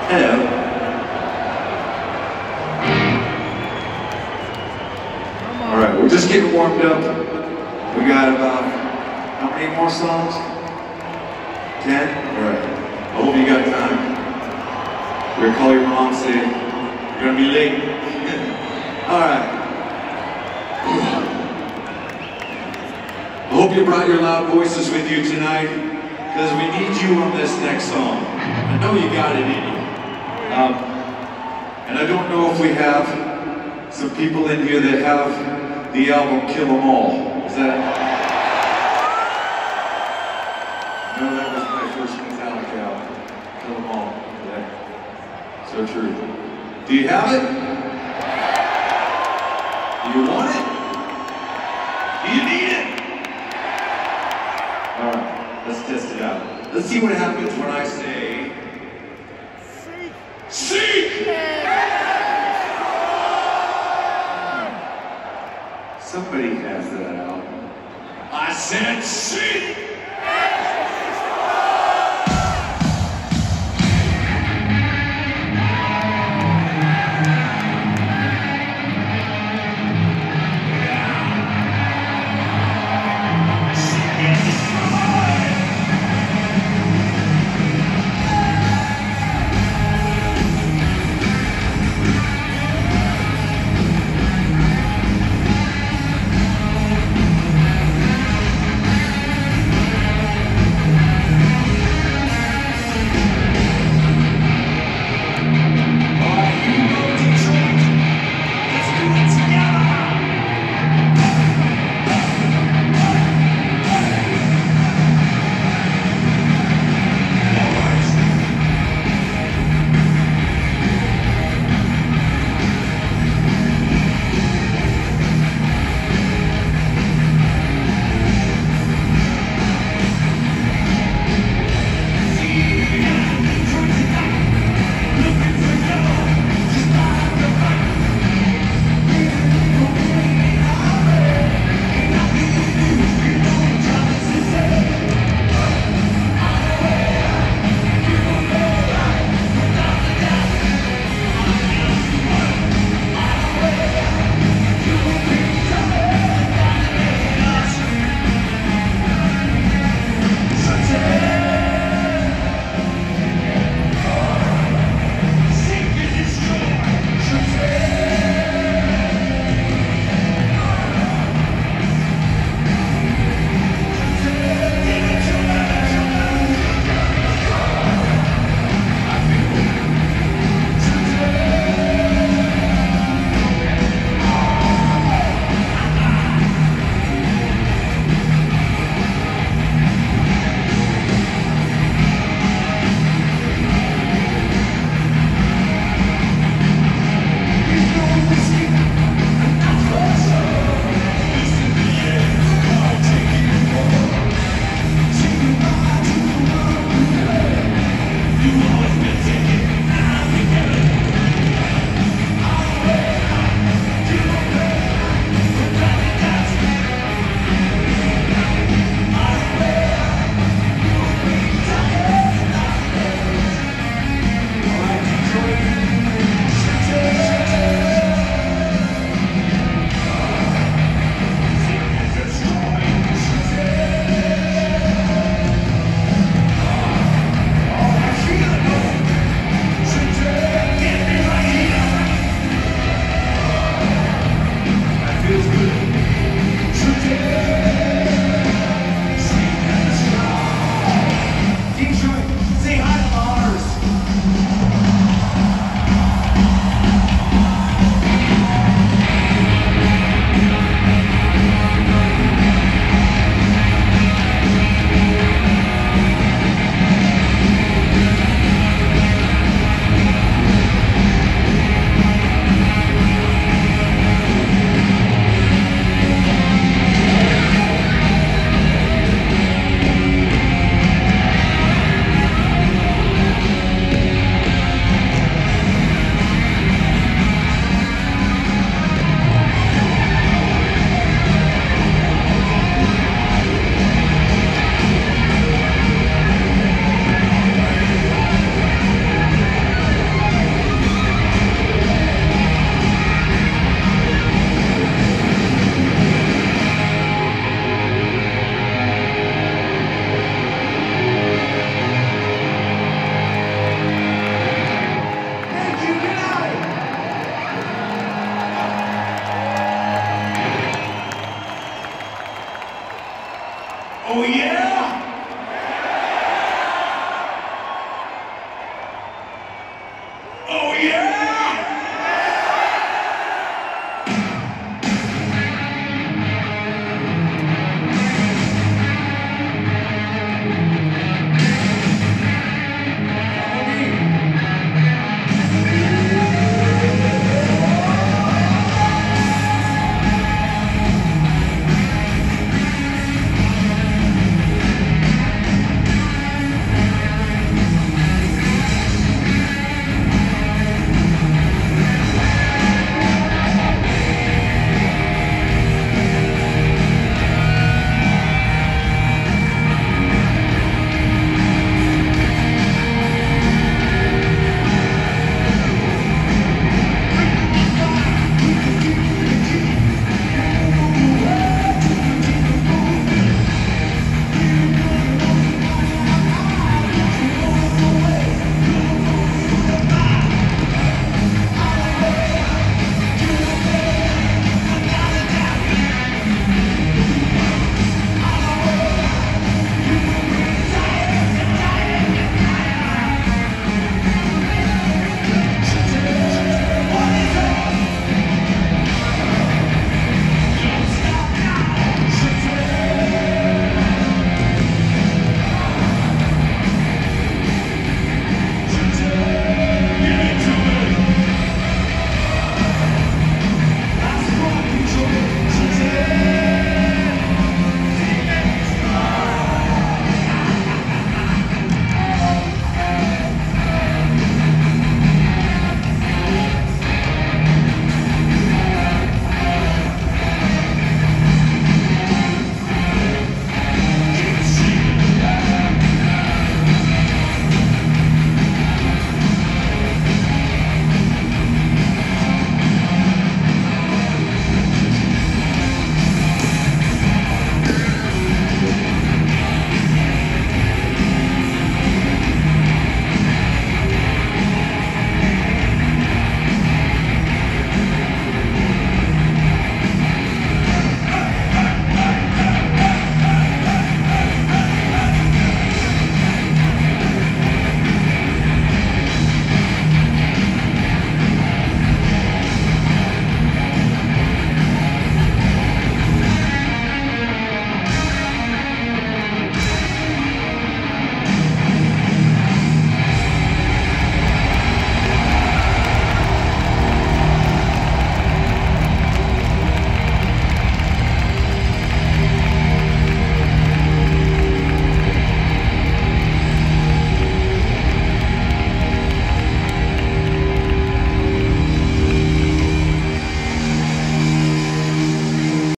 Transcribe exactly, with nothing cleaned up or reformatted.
Hello. All right, we're just getting warmed up. We got about, how many more songs? Ten? All right. I hope you got time. We're gonna call your mom and say, you're gonna be late. All right. I hope you brought your loud voices with you tonight, because we need you on this next song. I know you got it in you. Um, and I don't know if we have some people in here that have the album Kill 'Em All. Is that? No, that was my first Metallica album. Kill 'Em All. Yeah. So true. Do you have it? Do you want it? Do you need it? All right, let's test it out. Let's see what happens when I say